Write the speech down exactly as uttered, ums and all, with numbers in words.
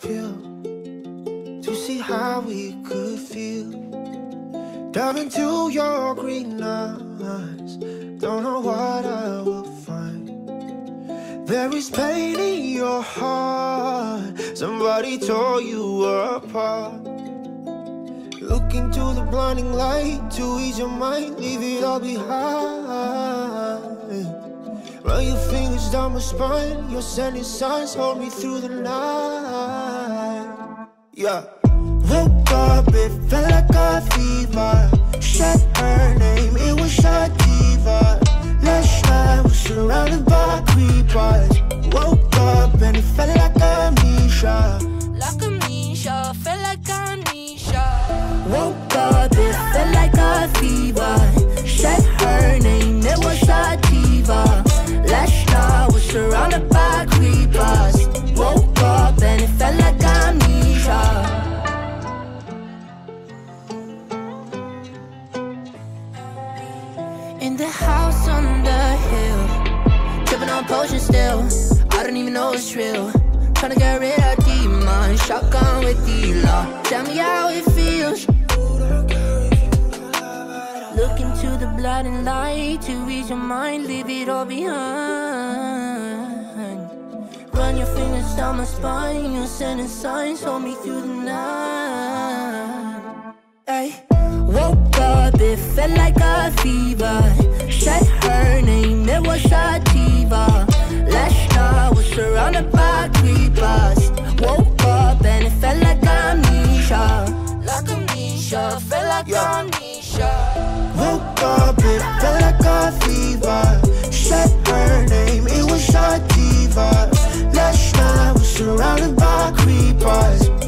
pill to see how we could feel. Dive into your green eyes, don't know what I will find. There is pain in your heart, somebody tore you apart. Look into the blinding light to ease your mind, leave it all behind. Run your fingers down my spine, you're sending signs, hold me through the night. Yeah. Woke up, it felt like a fever. Said her name, it was Sativa. Last night was surrounded by creepers. Woke up and it felt like amnesia. Like amnesia, felt like amnesia. Woke up, it felt like a fever. Said her name, it was Sativa. Last night was surrounded by creepers. Woke up and it felt like amnesia. In the house on the hill, tripping on potions still. I don't even know it's real. Tryna get rid of demons, shotgun with D-Law. Tell me how it feels. Look into the blinding light to ease your mind, leave it all behind. Run your fingers down my spine, you're sending signs, hold me through the night. Ay. Woke up, it felt like a fever. Said her name, it was Sativa. Last night was surrounded by creepers. Woke up and it felt like amnesia. Like amnesia, felt like Yeah. amnesia. Woke up, it felt like a fever. Said her name, it was Sativa. Last night was surrounded by creepers.